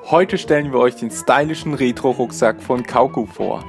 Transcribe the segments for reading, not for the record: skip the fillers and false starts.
Heute stellen wir euch den stylischen Retro-Rucksack von Kauku vor.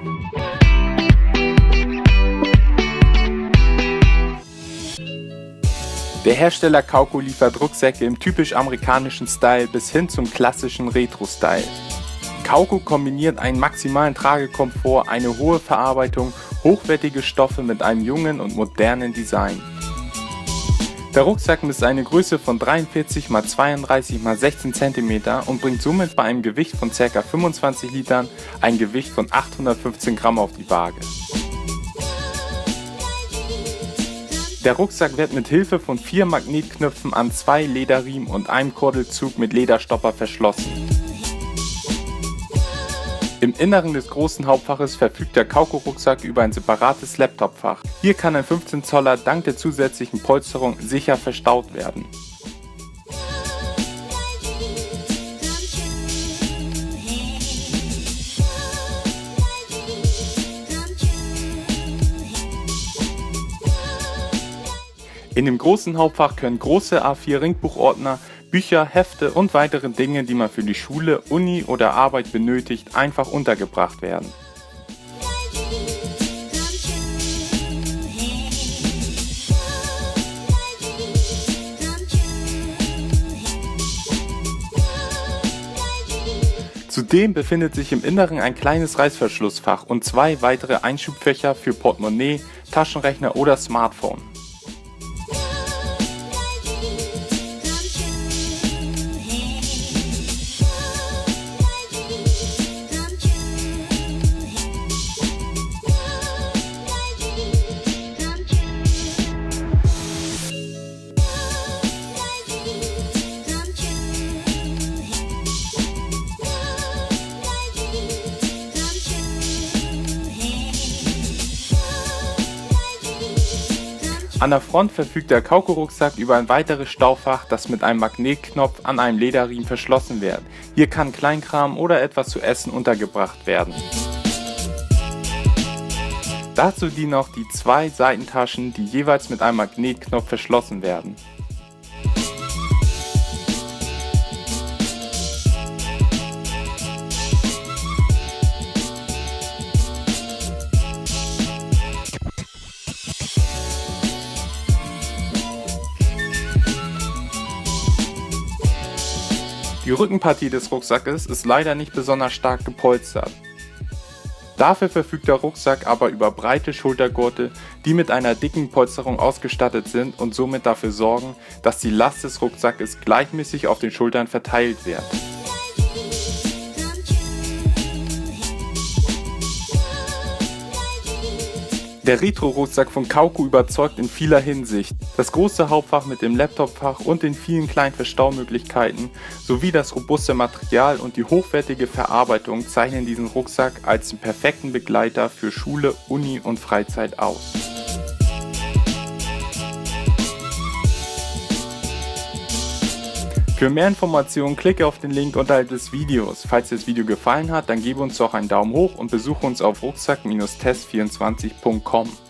Der Hersteller Kauku liefert Rucksäcke im typisch amerikanischen Style bis hin zum klassischen Retro-Style. Kauku kombiniert einen maximalen Tragekomfort, eine hohe Verarbeitung, hochwertige Stoffe mit einem jungen und modernen Design. Der Rucksack misst eine Größe von 43 x 32 x 16 cm und bringt somit bei einem Gewicht von ca. 25 Litern ein Gewicht von 815 Gramm auf die Waage. Der Rucksack wird mit Hilfe von 4 Magnetknöpfen an 2 Lederriemen und einem Kordelzug mit Lederstopper verschlossen. Im Inneren des großen Hauptfaches verfügt der Kauku-Rucksack über ein separates Laptopfach. Hier kann ein 15 Zoller dank der zusätzlichen Polsterung sicher verstaut werden. In dem großen Hauptfach können große A4 Ringbuchordner, Bücher, Hefte und weitere Dinge, die man für die Schule, Uni oder Arbeit benötigt, einfach untergebracht werden. Zudem befindet sich im Inneren ein kleines Reißverschlussfach und 2 weitere Einschubfächer für Portemonnaie, Taschenrechner oder Smartphone. An der Front verfügt der Kauku-Rucksack über ein weiteres Staufach, das mit einem Magnetknopf an einem Lederriemen verschlossen wird. Hier kann Kleinkram oder etwas zu essen untergebracht werden. Dazu dienen auch die 2 Seitentaschen, die jeweils mit einem Magnetknopf verschlossen werden. Die Rückenpartie des Rucksackes ist leider nicht besonders stark gepolstert. Dafür verfügt der Rucksack aber über breite Schultergurte, die mit einer dicken Polsterung ausgestattet sind und somit dafür sorgen, dass die Last des Rucksackes gleichmäßig auf den Schultern verteilt wird. Der Retro-Rucksack von Kauku überzeugt in vieler Hinsicht. Das große Hauptfach mit dem Laptopfach und den vielen kleinen Verstaumöglichkeiten sowie das robuste Material und die hochwertige Verarbeitung zeichnen diesen Rucksack als den perfekten Begleiter für Schule, Uni und Freizeit aus. Für mehr Informationen klicke auf den Link unterhalb des Videos. Falls dir das Video gefallen hat, dann gebe uns doch einen Daumen hoch und besuche uns auf rucksack-test24.com.